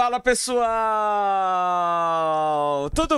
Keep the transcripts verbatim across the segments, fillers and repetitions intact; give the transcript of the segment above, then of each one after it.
Fala pessoal, tudo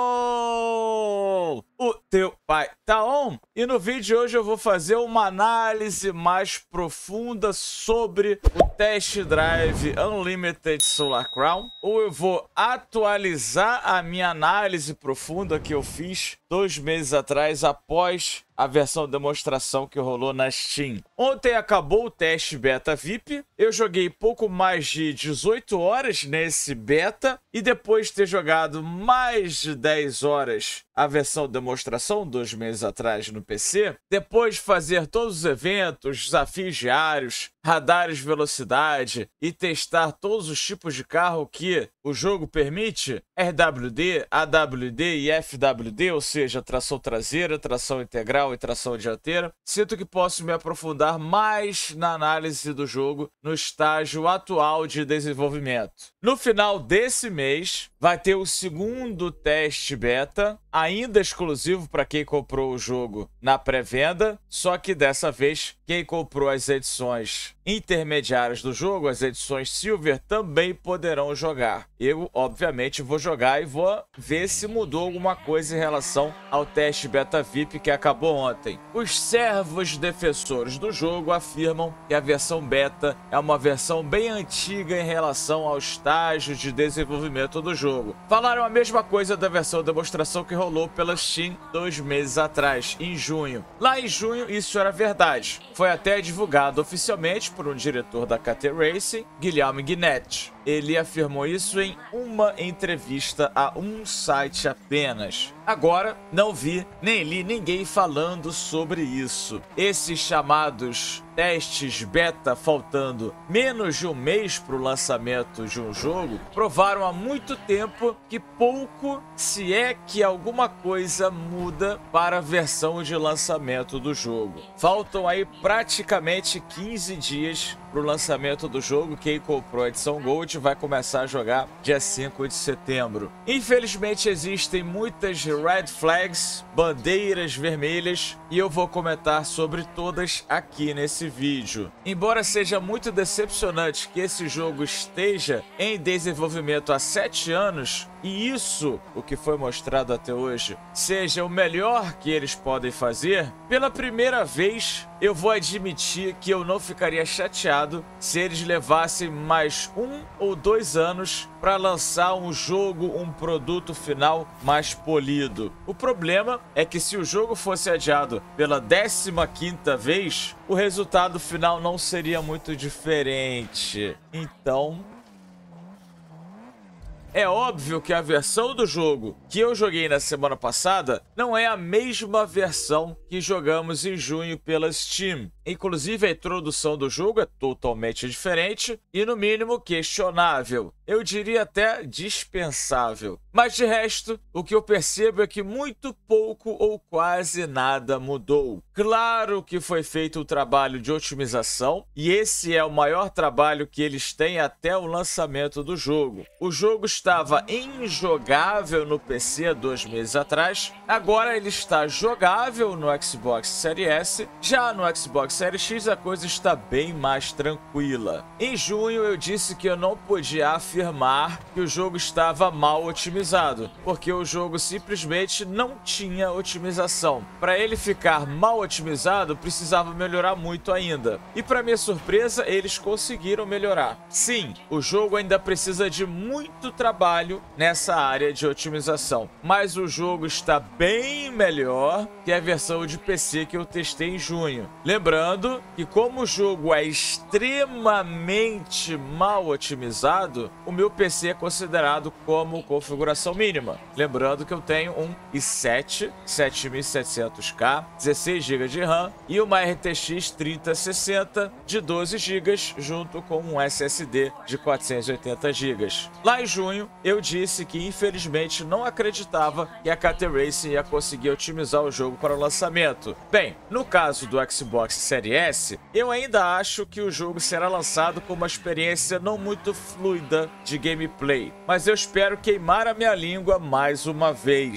bom? O teu pai tá on? E no vídeo de hoje eu vou fazer uma análise mais profunda sobre o Test Drive Unlimited Solar Crown, ou eu vou atualizar a minha análise profunda que eu fiz dois meses atrás após a versão demonstração que rolou na Steam. Ontem acabou o teste beta V I P, eu joguei pouco mais de dezoito horas nesse beta, e depois de ter jogado mais de dez horas a versão demonstração dois meses atrás no P C, depois de fazer todos os eventos, desafios diários, radares de velocidade e testar todos os tipos de carro que o jogo permite, R W D, A W D e F W D, ou seja, tração traseira, tração integral e tração dianteira, sinto que posso me aprofundar mais na análise do jogo no estágio atual de desenvolvimento. No final desse mês, vai ter o segundo teste beta, ainda exclusivo para quem comprou o jogo na pré-venda, só que dessa vez quem comprou as edições intermediárias do jogo, as edições Silver, também poderão jogar. Eu, obviamente, vou jogar e vou ver se mudou alguma coisa em relação ao teste beta V I P que acabou ontem. Os servos defensores do jogo afirmam que a versão beta é uma versão bem antiga em relação ao estágio de desenvolvimento do jogo. Falaram a mesma coisa da versão demonstração que rolou pela Steam dois meses atrás, em junho. Lá em junho isso era verdade. Foi até divulgado oficialmente por um diretor da K T Racing, Guilherme Guinetti. Ele afirmou isso em uma entrevista a um site apenas. Agora, não vi nem li ninguém falando sobre isso. Esses chamados testes beta faltando menos de um mês para o lançamento de um jogo provaram há muito tempo que pouco, se é que alguma coisa, muda para a versão de lançamento do jogo. Faltam aí praticamente quinze dias para o lançamento do jogo. Quem comprou a edição Gold vai começar a jogar dia cinco de setembro. Infelizmente existem muitas red flags, bandeiras vermelhas, e eu vou comentar sobre todas aqui nesse vídeo. Embora seja muito decepcionante que esse jogo esteja em desenvolvimento há sete anos, e isso, o que foi mostrado até hoje, seja o melhor que eles podem fazer, pela primeira vez eu vou admitir que eu não ficaria chateado se eles levassem mais um ou dois anos para lançar um jogo, um produto final mais polido. O problema é que se o jogo fosse adiado pela décima quinta vez, o resultado final não seria muito diferente. Então, é óbvio que a versão do jogo que eu joguei na semana passada não é a mesma versão que jogamos em junho pela Steam. Inclusive, a introdução do jogo é totalmente diferente e, no mínimo, questionável. Eu diria até dispensável. Mas, de resto, o que eu percebo é que muito pouco ou quase nada mudou. Claro que foi feito um trabalho de otimização, e esse é o maior trabalho que eles têm até o lançamento do jogo. O jogo estava injogável no P C dois meses atrás, agora ele está jogável no Xbox Series S. Já no Xbox Series X a coisa está bem mais tranquila. Em junho eu disse que eu não podia afirmar que o jogo estava mal otimizado, porque o jogo simplesmente não tinha otimização. Para ele ficar mal otimizado, precisava melhorar muito ainda. E para minha surpresa, eles conseguiram melhorar. Sim, o jogo ainda precisa de muito trabalho nessa área de otimização, mas o jogo está bem melhor que a versão de P C que eu testei em junho. Lembrando que, como o jogo é extremamente mal otimizado, o meu P C é considerado como configuração mínima. Lembrando que eu tenho um i sete sete mil e setecentos K, dezesseis gigas de RAM e uma R T X trinta sessenta de doze gigas, junto com um S S D de quatrocentos e oitenta gigas. Lá em junho, eu disse que infelizmente não acreditava que a K T Racing ia conseguir otimizar o jogo para o lançamento. Bem, no caso do Xbox Series S, eu ainda acho que o jogo será lançado com uma experiência não muito fluida de gameplay, mas eu espero queimar a minha língua mais uma vez.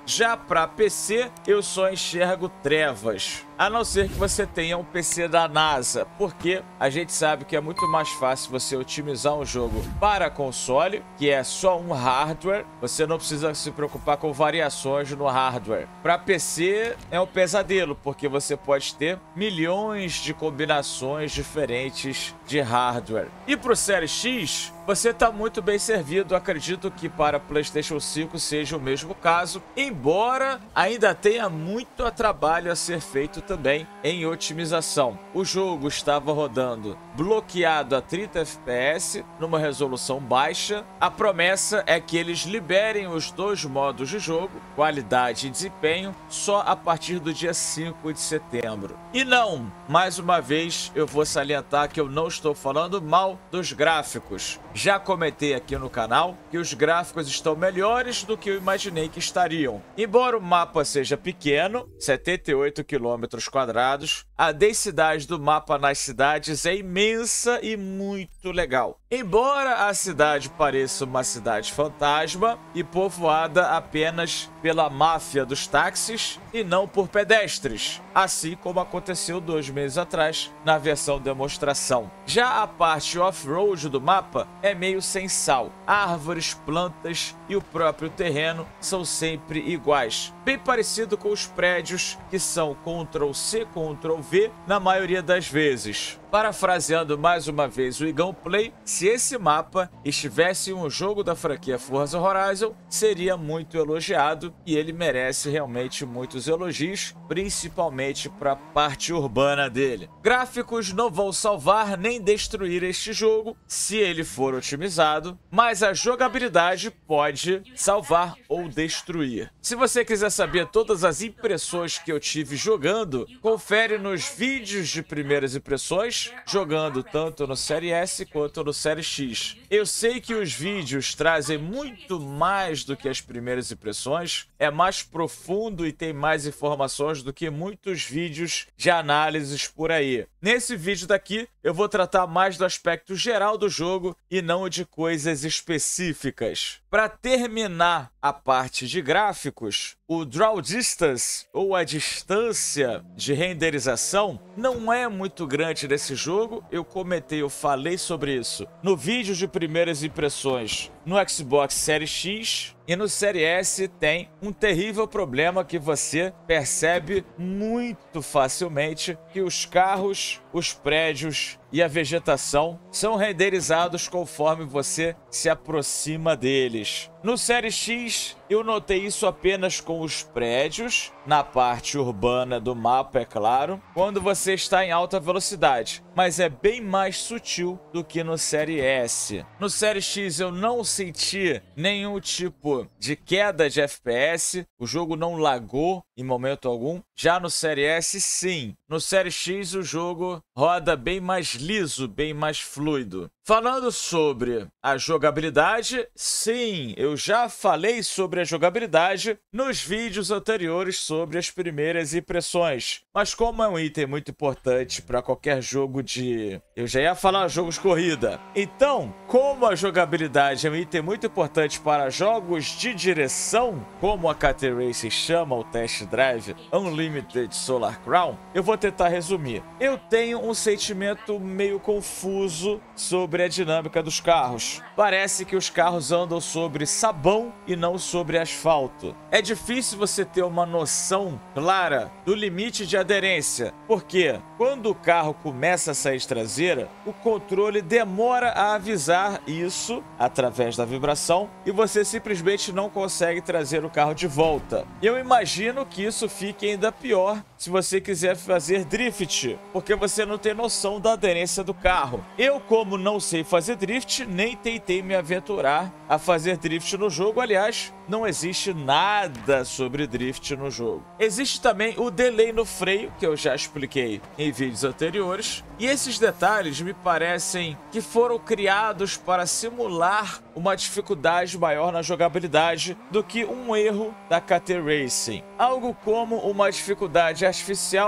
Já para P C, eu só enxergo trevas. A não ser que você tenha um P C da NASA, porque a gente sabe que é muito mais fácil você otimizar um jogo para console, que é só um hardware. Você não precisa se preocupar com variações no hardware. Para P C é um pesadelo, porque você pode ter milhões de combinações diferentes de hardware. E para o Series X, você está muito bem servido. Acredito que para PlayStation cinco seja o mesmo caso, embora ainda tenha muito trabalho a ser feito também em otimização. O jogo estava rodando bloqueado a trinta F P S numa resolução baixa. A promessa é que eles liberem os dois modos de jogo, qualidade e desempenho, só a partir do dia cinco de setembro. E não, mais uma vez eu vou salientar que eu não estou falando mal dos gráficos. Já comentei aqui no canal que os gráficos estão melhores do que eu imaginei que estariam. Embora o mapa seja pequeno, setenta e oito quilômetros quadrados, a densidade do mapa nas cidades é imensa e muito legal. Embora a cidade pareça uma cidade fantasma e povoada apenas pela máfia dos táxis e não por pedestres, assim como aconteceu dois meses atrás na versão demonstração. Já a parte off-road do mapa é meio sem sal. Árvores, plantas e o próprio terreno são sempre iguais, bem parecido com os prédios, que são control C, control V na maioria das vezes. Parafraseando mais uma vez o Igão Play, se esse mapa estivesse em um jogo da franquia Forza Horizon, seria muito elogiado, e ele merece realmente muitos elogios, principalmente para a parte urbana dele. Gráficos não vão salvar nem destruir este jogo se ele for otimizado, mas a jogabilidade pode salvar ou destruir. Se você quiser saber todas as impressões que eu tive jogando, confere nos vídeos de primeiras impressões, jogando tanto no Série S quanto no Série X. Eu sei que os vídeos trazem muito mais do que as primeiras impressões, é mais profundo e tem mais informações do que muitos vídeos de análises por aí. Nesse vídeo daqui, eu vou tratar mais do aspecto geral do jogo e não de coisas específicas. Para terminar a parte de gráficos, o Draw Distance, ou a distância de renderização, não é muito grande nesse jogo. Eu comentei, eu falei sobre isso no vídeo de primeiras impressões no Xbox Series X, e no Série S tem um terrível problema que você percebe muito facilmente, que os carros, os prédios e a vegetação são renderizados conforme você se aproxima deles. No Série X, eu notei isso apenas com os prédios, na parte urbana do mapa, é claro, quando você está em alta velocidade, mas é bem mais sutil do que no Série S. No Série X eu não senti nenhum tipo de queda de F P S, o jogo não lagou em momento algum. Já no Série S, sim. No Série X o jogo roda bem mais liso, bem mais fluido. Falando sobre a jogabilidade, sim, eu já falei sobre a jogabilidade nos vídeos anteriores sobre as primeiras impressões. Mas como é um item muito importante para qualquer jogo de... Eu já ia falar jogos de corrida. Então, como a jogabilidade é um item muito importante para jogos de direção, como a K T Racing chama o Test Drive Unlimited Solar Crown, eu vou tentar resumir. Eu tenho um sentimento meio confuso sobre a dinâmica dos carros. Parece que os carros andam sobre sabão e não sobre asfalto. É difícil você ter uma noção clara do limite de aderência, porque quando o carro começa a sair de traseira, o controle demora a avisar isso através da vibração e você simplesmente não consegue trazer o carro de volta. Eu imagino que isso fique ainda pior se você quiser fazer drift, porque você não tem noção da aderência do carro. Eu, como não sei fazer drift, nem tentei me aventurar a fazer drift no jogo. Aliás, não existe nada sobre drift no jogo. Existe também o delay no freio, que eu já expliquei em vídeos anteriores, e esses detalhes me parecem que foram criados para simular uma dificuldade maior na jogabilidade do que um erro da K T Racing. Algo como uma dificuldade artificial para os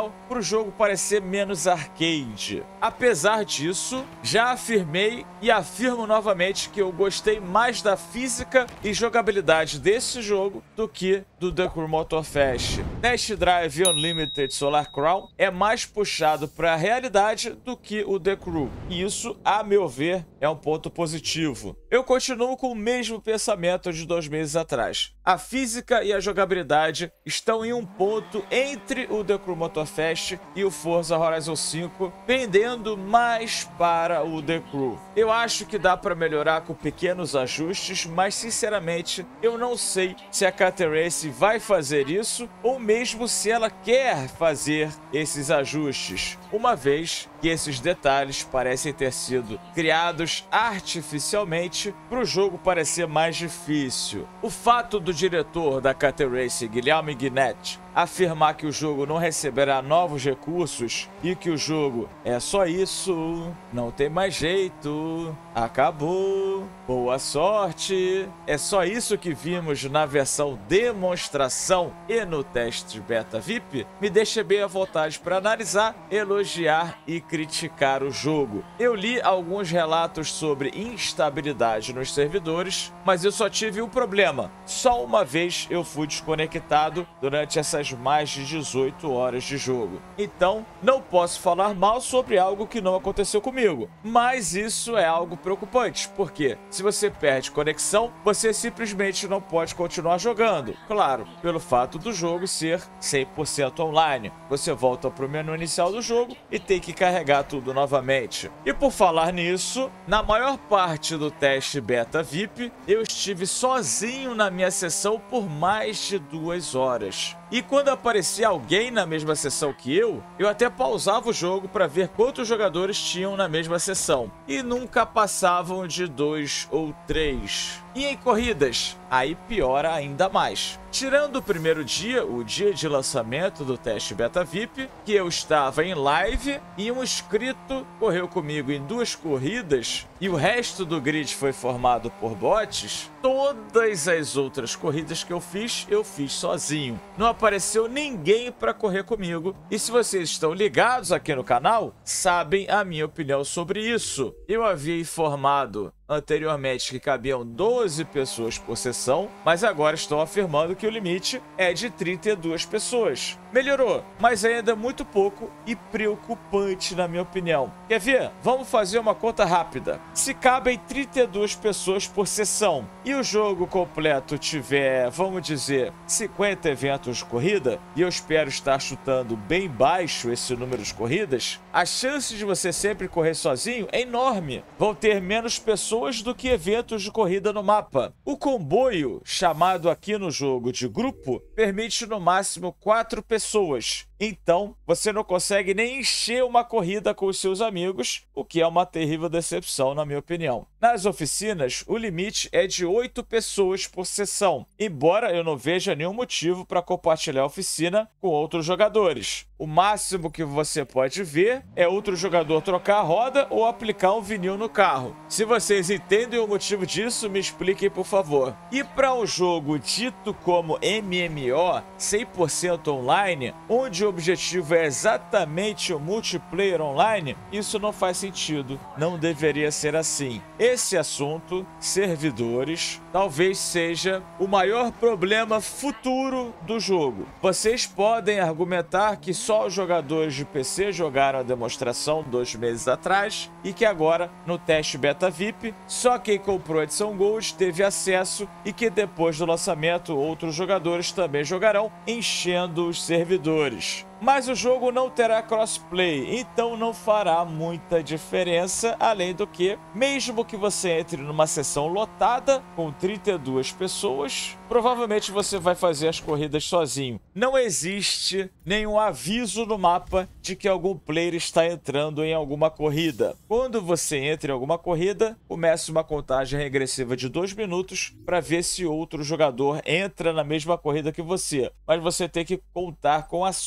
jogo parecer menos arcade. Apesar disso, já afirmei e afirmo novamente que eu gostei mais da física e jogabilidade desse jogo do que do The Crew Motorfest. Test Drive Unlimited Solar Crown é mais puxado para a realidade do que o The Crew. E isso, a meu ver, é um ponto positivo. Eu continuo com o mesmo pensamento de dois meses atrás. A física e a jogabilidade estão em um ponto entre o The Crew Motorfest e o Forza Horizon cinco, pendendo mais para o The Crew. Eu acho que dá para melhorar com pequenos ajustes, mas sinceramente eu não sei se a Caterrace vai fazer isso ou mesmo se ela quer fazer esses ajustes, uma vez que esses detalhes parecem ter sido criados artificialmente para o jogo parecer mais difícil. O fato do diretor da Caterrace, Guilherme Guinetti, afirmar que o jogo não receberá novos recursos e que o jogo é só isso, não tem mais jeito, acabou, boa sorte. É só isso que vimos na versão demonstração e no teste beta V I P, me deixa bem à vontade para analisar, elogiar e criticar o jogo. Eu li alguns relatos sobre instabilidade nos servidores, mas eu só tive um problema. Só uma vez eu fui desconectado durante essa mais de dezoito horas de jogo. Então, não posso falar mal sobre algo que não aconteceu comigo. Mas isso é algo preocupante, porque se você perde conexão, você simplesmente não pode continuar jogando. Claro, pelo fato do jogo ser cem por cento online. Você volta para o menu inicial do jogo e tem que carregar tudo novamente. E por falar nisso, na maior parte do teste beta V I P, eu estive sozinho na minha sessão por mais de duas horas. E quando aparecia alguém na mesma sessão que eu, eu até pausava o jogo para ver quantos jogadores tinham na mesma sessão. E nunca passavam de dois ou três. E em corridas, aí piora ainda mais. Tirando o primeiro dia, o dia de lançamento do teste beta V I P, que eu estava em live e um inscrito correu comigo em duas corridas e o resto do grid foi formado por bots, todas as outras corridas que eu fiz, eu fiz sozinho. Não apareceu ninguém para correr comigo. E se vocês estão ligados aqui no canal, sabem a minha opinião sobre isso. Eu havia informado anteriormente que cabiam doze pessoas por sessão, mas agora estão afirmando que o limite é de trinta e duas pessoas. Melhorou, mas ainda muito pouco e preocupante na minha opinião. Quer ver? Vamos fazer uma conta rápida. Se cabem trinta e duas pessoas por sessão e o jogo completo tiver, vamos dizer, cinquenta eventos de corrida, e eu espero estar chutando bem baixo esse número de corridas, a chance de você sempre correr sozinho é enorme. Vão ter menos pessoas do que eventos de corrida no mapa. O comboio, chamado aqui no jogo de grupo, permite no máximo quatro pessoas. Então, você não consegue nem encher uma corrida com os seus amigos, o que é uma terrível decepção, na minha opinião. Nas oficinas, o limite é de oito pessoas por sessão, embora eu não veja nenhum motivo para compartilhar a oficina com outros jogadores. O máximo que você pode ver é outro jogador trocar a roda ou aplicar um vinil no carro. Se vocês entendem o motivo disso, me expliquem, por favor. E para um jogo dito como M M O, cem por cento online, onde o objetivo é exatamente o multiplayer online, isso não faz sentido. Não deveria ser assim. Esse assunto, servidores, talvez seja o maior problema futuro do jogo. Vocês podem argumentar que só os jogadores de P C jogaram a demonstração dois meses atrás e que agora, no teste beta V I P, só quem comprou a edição Gold teve acesso e que depois do lançamento outros jogadores também jogarão, enchendo os servidores. Mas o jogo não terá crossplay, então não fará muita diferença, além do que, mesmo que você entre numa sessão lotada com trinta e duas pessoas, provavelmente você vai fazer as corridas sozinho. Não existe nenhum aviso no mapa de que algum player está entrando em alguma corrida. Quando você entra em alguma corrida, começa uma contagem regressiva de dois minutos para ver se outro jogador entra na mesma corrida que você. Mas você tem que contar com a sorte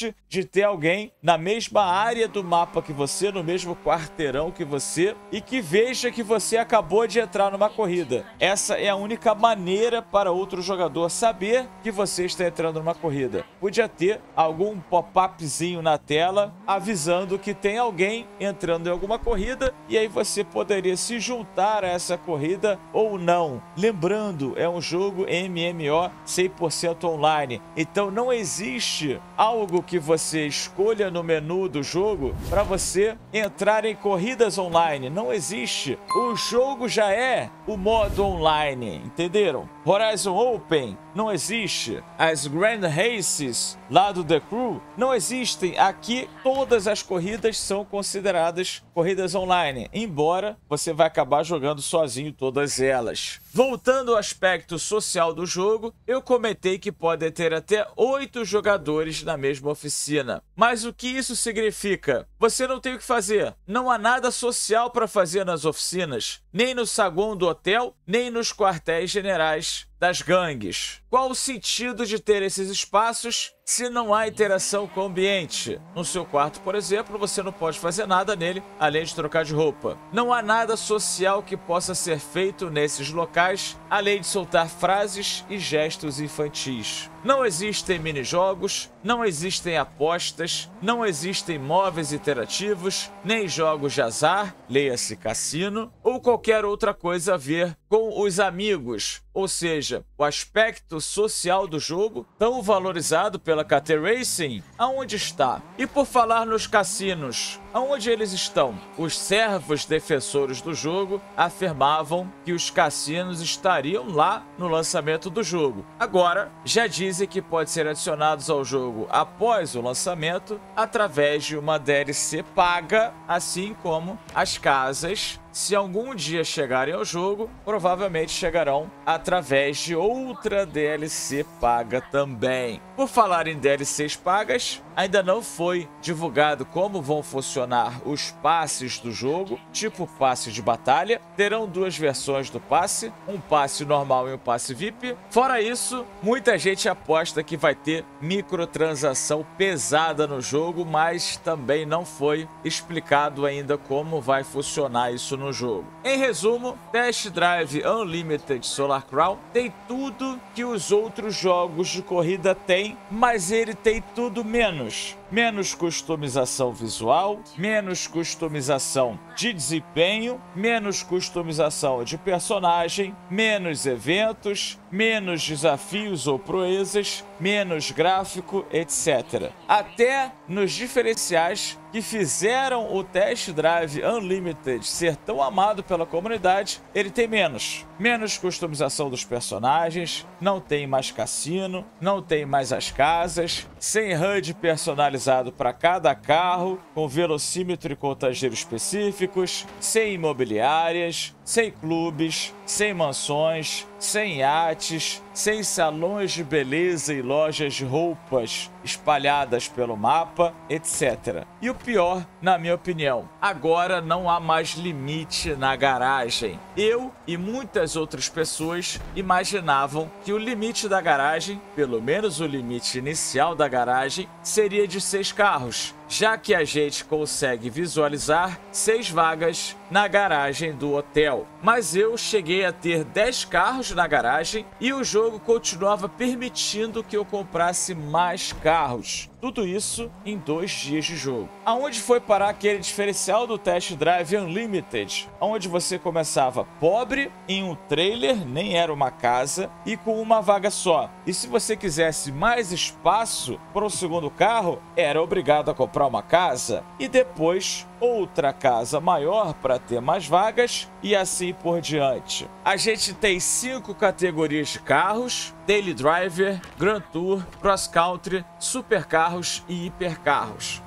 sorte de ter alguém na mesma área do mapa que você, no mesmo quarteirão que você, e que veja que você acabou de entrar numa corrida. Essa é a única maneira para outro jogador saber que você está entrando numa corrida. Podia ter algum pop-upzinho na tela avisando que tem alguém entrando em alguma corrida, e aí você poderia se juntar a essa corrida ou não. Lembrando, é um jogo M M O cem por cento online, então não existe algo que você escolha no menu do jogo para você entrar em corridas online. Não existe. O jogo já é o modo online, entenderam? Horizon Open não existe. As Grand Races lá do The Crew não existem. Aqui todas as corridas são consideradas corridas online, embora você vai acabar jogando sozinho todas elas. Voltando ao aspecto social do jogo, eu comentei que pode ter até oito jogadores na mesma oficina. Mas o que isso significa? Você não tem o que fazer. Não há nada social para fazer nas oficinas, nem no saguão do hotel, nem nos quartéis generais das gangues. Qual o sentido de ter esses espaços se não há interação com o ambiente? No seu quarto, por exemplo, você não pode fazer nada nele, além de trocar de roupa. Não há nada social que possa ser feito nesses locais, além de soltar frases e gestos infantis. Não existem minijogos, não existem apostas, não existem móveis interativos, nem jogos de azar, leia-se cassino, ou qualquer outra coisa a ver com os amigos. Ou seja, o aspecto social do jogo, tão valorizado pela K T Racing, aonde está? E por falar nos cassinos, aonde eles estão? Os servos defensores do jogo afirmavam que os cassinos estariam lá no lançamento do jogo. Agora, já dizem que pode ser adicionados ao jogo após o lançamento através de uma D L C paga, assim como as casas, se algum dia chegarem ao jogo, provavelmente chegarão através de outra D L C paga também. Por falar em D L Cs pagas, ainda não foi divulgado como vão funcionar os passes do jogo, tipo passe de batalha. Terão duas versões do passe, um passe normal e um passe V I P. Fora isso, muita gente aposta que vai ter microtransação pesada no jogo, mas também não foi explicado ainda como vai funcionar isso no jogo. Em resumo, Test Drive Unlimited Solar Crown tem tudo que os outros jogos de corrida têm, mas ele tem tudo menos. Menos customização visual, menos customização de desempenho, menos customização de personagem, menos eventos, menos desafios ou proezas, menos gráfico, etcétera. Até nos diferenciais que fizeram o Test Drive Unlimited ser tão amado pela comunidade, ele tem menos. Menos customização dos personagens, não tem mais cassino, não tem mais as casas, sem H U D personalizado para cada carro, com velocímetro e contageiro específicos, sem imobiliárias, sem clubes, sem mansões, sem iates, sem salões de beleza e lojas de roupas espalhadas pelo mapa, etcétera. E o pior, na minha opinião, agora não há mais limite na garagem. Eu e muitas outras pessoas imaginavam que o limite da garagem, pelo menos o limite inicial da garagem, seria de seis carros, já que a gente consegue visualizar seis vagas na garagem do hotel. Mas eu cheguei a ter dez carros na garagem e o jogo continuava permitindo que eu comprasse mais carros. Tudo isso em dois dias de jogo. Aonde foi parar aquele diferencial do Test Drive Unlimited? Onde você começava pobre, em um trailer, nem era uma casa, e com uma vaga só. E se você quisesse mais espaço para o segundo carro, era obrigado a comprar uma casa e depois outra casa maior para ter mais vagas e assim por diante. A gente tem cinco categorias de carros: Daily Driver, Grand Tour, Cross Country, Supercarros e Hipercarros.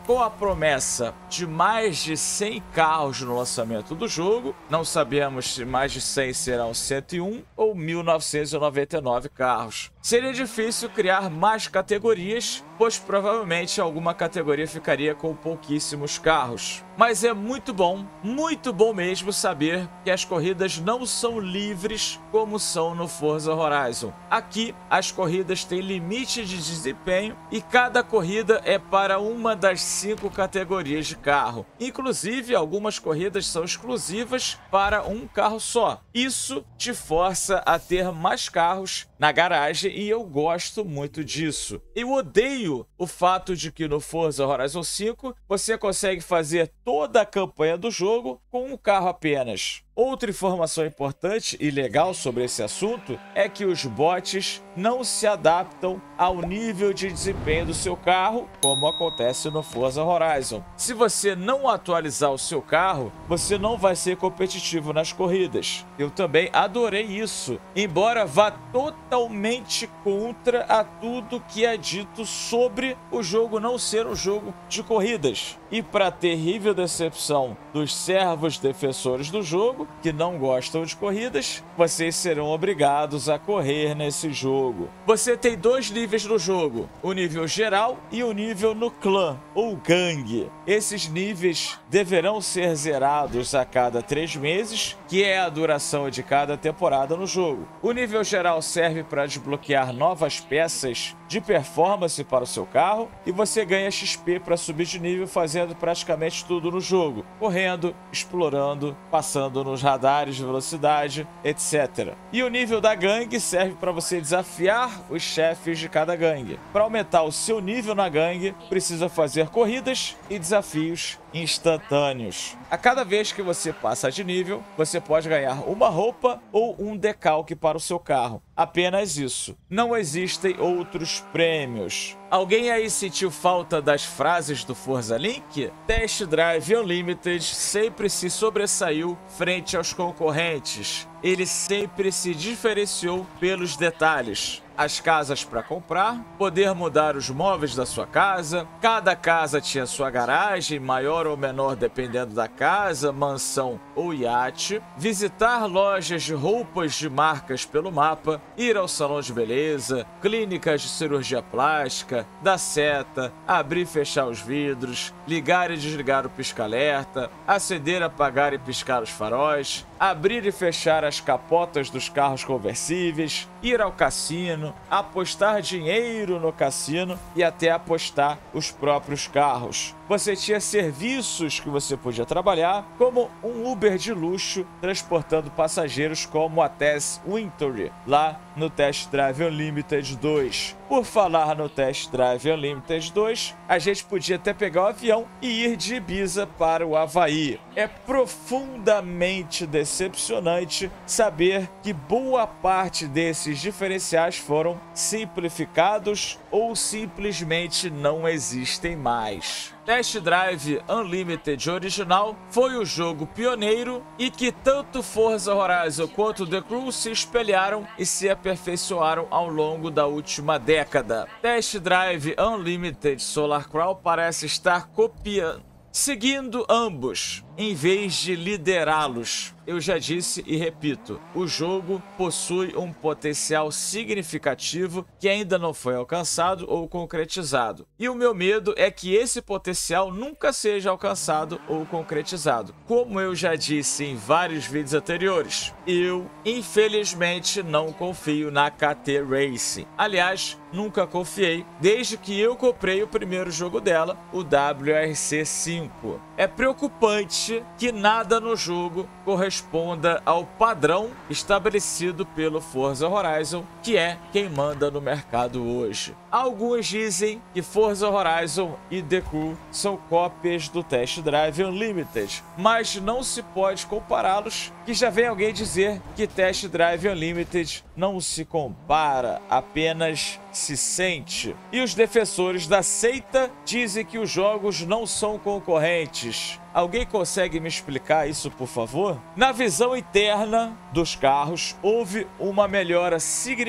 com a promessa de mais de cem carros no lançamento do jogo. Não sabemos se mais de cem serão cento e um ou mil novecentos e noventa e nove carros. Seria difícil criar mais categorias, pois provavelmente alguma categoria ficaria com pouquíssimos carros. Mas é muito bom, muito bom mesmo saber que as corridas não são livres como são no Forza Horizon. Aqui, as corridas têm limite de desempenho e cada corrida é para uma das cinco categorias de carro. Inclusive, algumas corridas são exclusivas para um carro só. Isso te força a ter mais carros na garagem e eu gosto muito disso. Eu odeio o fato de que no Forza Horizon cinco você consegue fazer toda a campanha do jogo com um carro apenas. Outra informação importante e legal sobre esse assunto é que os bots não se adaptam ao nível de desempenho do seu carro, como acontece no Forza Horizon. Se você não atualizar o seu carro, você não vai ser competitivo nas corridas. Eu também adorei isso, embora vá totalmente contra a tudo que é dito sobre o jogo não ser um jogo de corridas. E para terrível decepção dos servos defensores do jogo, que não gostam de corridas, vocês serão obrigados a correr nesse jogo. Você tem dois níveis no jogo, o nível geral e o nível no clã, ou gangue. Esses níveis deverão ser zerados a cada três meses, que é a duração de cada temporada no jogo. O nível geral serve para desbloquear novas peças de performance para o seu carro e você ganha X P para subir de nível fazendo praticamente tudo no jogo, correndo, explorando, passando nos radares de velocidade, etcétera. E o nível da gangue serve para você desafiar os chefes de cada gangue. Para aumentar o seu nível na gangue, precisa fazer corridas e desafios instantâneos. A cada vez que você passa de nível, você pode ganhar uma roupa ou um decalque para o seu carro. Apenas isso. Não existem outros prêmios. Alguém aí sentiu falta das frases do Forza Link? Test Drive Unlimited sempre se sobressaiu frente aos concorrentes. Ele sempre se diferenciou pelos detalhes. As casas para comprar, poder mudar os móveis da sua casa, cada casa tinha sua garagem, maior ou menor dependendo da casa, mansão ou iate, visitar lojas de roupas de marcas pelo mapa, ir ao salão de beleza, clínicas de cirurgia plástica, dar seta, abrir e fechar os vidros, ligar e desligar o pisca-alerta, acender, apagar e piscar os faróis, abrir e fechar as capotas dos carros conversíveis, ir ao cassino, apostar dinheiro no cassino e até apostar os próprios carros. Você tinha serviços que você podia trabalhar, como um Uber de luxo, transportando passageiros como a Tess Wintory, lá no Test Drive Unlimited dois. Por falar no Test Drive Unlimited dois, a gente podia até pegar o avião e ir de Ibiza para o Havaí. É profundamente decepcionante saber que boa parte desses diferenciais foram simplificados ou simplesmente não existem mais. Test Drive Unlimited original foi o jogo pioneiro e que tanto Forza Horizon quanto The Crew se espelharam e se aperfeiçoaram ao longo da última década. Test Drive Unlimited Solar Crown parece estar copiando, seguindo ambos, em vez de liderá-los. Eu já disse e repito, o jogo possui um potencial significativo que ainda não foi alcançado ou concretizado. E o meu medo é que esse potencial nunca seja alcançado ou concretizado. Como eu já disse em vários vídeos anteriores, eu, infelizmente, não confio na K T Racing. Aliás, nunca confiei, desde que eu comprei o primeiro jogo dela, o W R C cinco. É preocupante que nada no jogo corresponda ao padrão estabelecido pelo Forza Horizon, que é quem manda no mercado hoje. Alguns dizem que Forza Horizon e The Crew são cópias do Test Drive Unlimited, mas não se pode compará-los, que já vem alguém dizer que Test Drive Unlimited não se compara, apenas se sente. E os defensores da seita dizem que os jogos não são concorrentes. Alguém consegue me explicar isso, por favor? Na visão interna dos carros, houve uma melhora significativa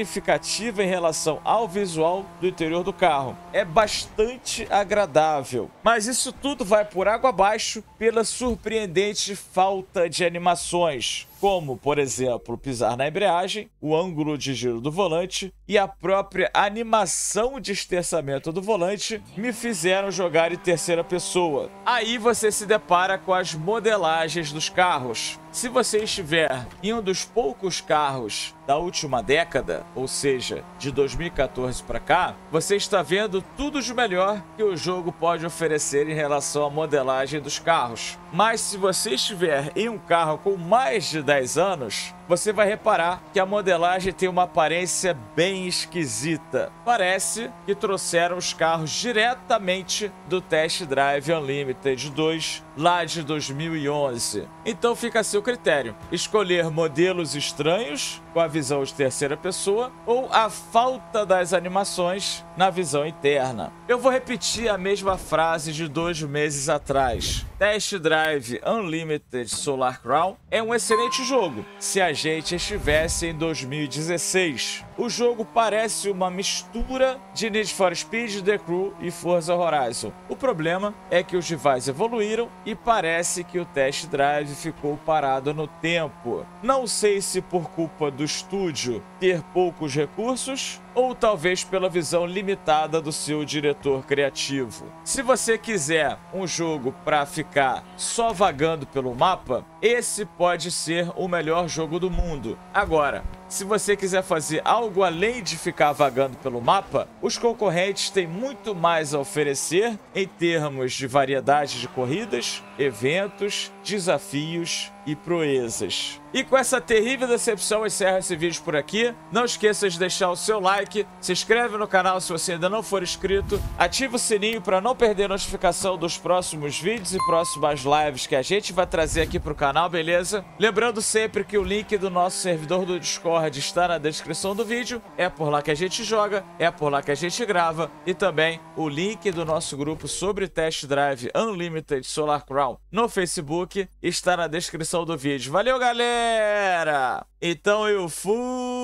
significativa em relação ao visual do interior do carro. É bastante agradável, mas isso tudo vai por água abaixo pela surpreendente falta de animações, como, por exemplo, pisar na embreagem, o ângulo de giro do volante e a própria animação de esterçamento do volante me fizeram jogar em terceira pessoa. Aí você se depara com as modelagens dos carros. Se você estiver em um dos poucos carros da última década, ou seja, de dois mil e quatorze para cá, você está vendo tudo de melhor que o jogo pode oferecer em relação à modelagem dos carros. Mas se você estiver em um carro com mais de dez anos, você vai reparar que a modelagem tem uma aparência bem esquisita. Parece que trouxeram os carros diretamente do Test Drive Unlimited dois, lá de dois mil e onze. Então fica a seu critério: escolher modelos estranhos com a visão de terceira pessoa ou a falta das animações na visão interna. Eu vou repetir a mesma frase de dois meses atrás. Test Drive Unlimited Solar Crown é um excelente jogo se a gente estivesse em dois mil e dezesseis. O jogo parece uma mistura de Need for Speed, The Crew e Forza Horizon. O problema é que os rivais evoluíram e parece que o Test Drive ficou parado no tempo. Não sei se por culpa do estúdio ter poucos recursos ou talvez pela visão limitada do seu diretor criativo. Se você quiser um jogo para ficar só vagando pelo mapa, esse pode ser o melhor jogo do mundo. Agora, se você quiser fazer algo além de ficar vagando pelo mapa, os concorrentes têm muito mais a oferecer em termos de variedade de corridas, eventos, desafios e proezas. E com essa terrível decepção, eu encerro esse vídeo por aqui. Não esqueça de deixar o seu like, se inscreve no canal se você ainda não for inscrito, ativa o sininho para não perder a notificação dos próximos vídeos e próximas lives que a gente vai trazer aqui para o canal, beleza? Lembrando sempre que o link do nosso servidor do Discord está na descrição do vídeo. É por lá que a gente joga, é por lá que a gente grava, e também o link do nosso grupo sobre Test Drive Unlimited Solar Crown no Facebook está na descrição do vídeo. Valeu, galera! Então eu fui!